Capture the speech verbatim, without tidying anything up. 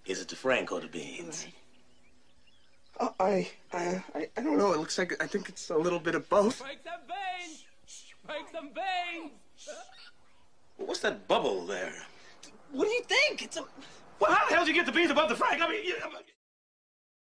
Is it the Franco the beans? Uh, I, I, I, I don't know. It looks like I think it's a little bit of both. Break some veins! Break some veins! What's that bubble there? What do you think? It's a. Well, how the hell did you get the beans above the Frank? I mean, you,